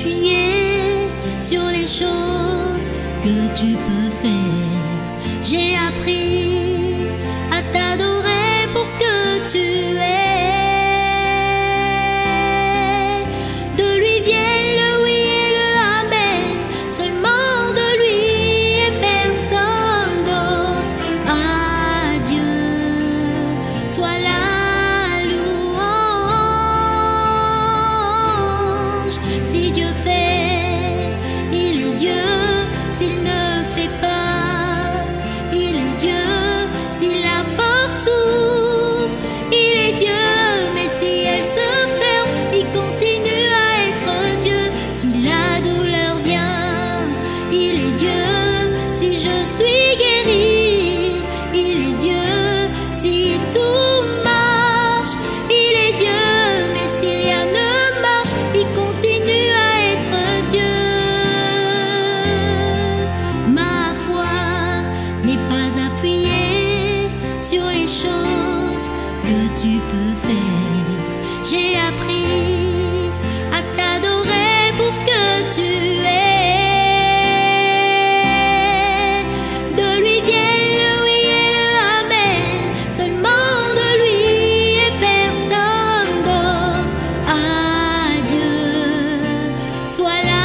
appuyer sur les choses que tu peux faire. J'ai appris à t'adorer pour ce que tu es. De lui viennent le oui et le amen, seulement de lui et personne d'autre. À Dieu soit la louange. Si Dieu fait, il est Dieu. S'il ne fait pas, il est Dieu. Si la porte s'ouvre, il est Dieu. Mais si elle se ferme, il continue à être Dieu. Si la douleur vient, il est Dieu. Si je suis guéri, il est Dieu. Si tout marche, il est Dieu. Mais si rien ne marche, il continue à être Dieu. Ma foi n'est pas appuyée sur les choses que tu peux faire. J'ai appris à t'adorer pour ce que tu es. De lui viennent le oui et le amen, seulement de lui et personne d'autre. À Dieu soit la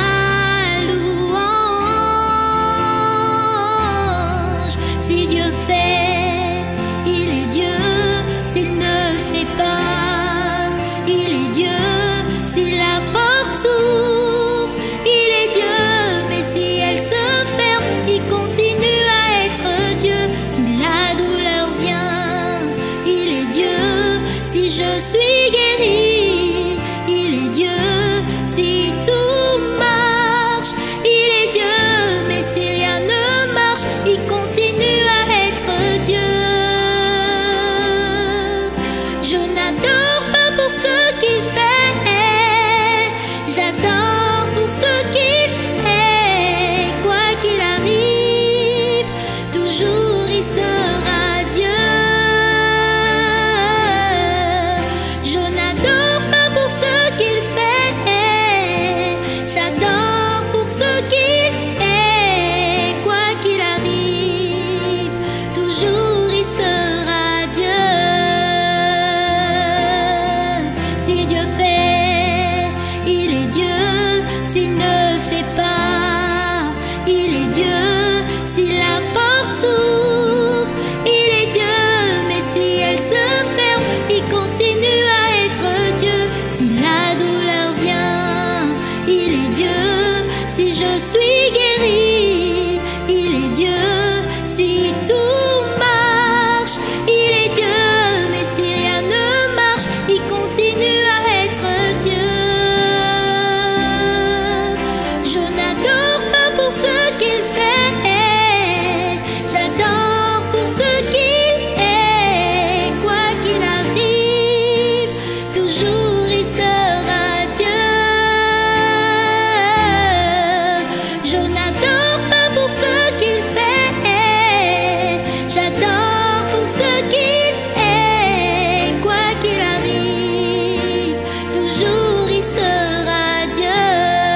louange. Si Dieu fait, il est Dieu. S'il ne fait pas, il est Dieu. Si la porte s'ouvre, il est Dieu. Mais si elle se ferme, il continue à être Dieu. Si la douleur vient, il est Dieu. Si je suis guéri, il est Dieu. Si tout marche, il est Dieu. Mais si rien ne marche, il continue à être Dieu. Je n'adore pas pour ce qu'il fait, j'adore pour ce qu'il est. Quoi qu'il arrive, toujours il sera Dieu. Je n'adore pas pour ce qu'il fait, j'adore pour ce qu'il est. Quoi qu'il arrive, toujours il sera Dieu. Si Dieu fait, il est Dieu. S'il ne fait pas, il est Dieu. Si la porte s'ouvre, il est Dieu. Mais si elle se ferme, il continue à être Dieu. Si la douleur vient, il est Dieu. Si je suis guéri, il est Dieu. Si tout marche, il est Dieu. Mais si rien ne marche, il continue à être Dieu. Je n'adore pas pour ce qu'il fait, j'adore pour ce qu'il est. Quoi qu'il arrive, toujours il sera Dieu. Je n'adore pas pour ce qu'il fait, j'adore pour ce qu'il est. Quoi qu'il arrive, toujours il sera Dieu.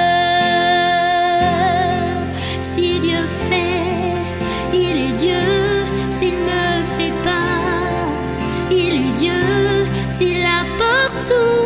Si Dieu fait, il est Dieu. S'il ne fait pas, il est Dieu. Si la porte s'ouvre,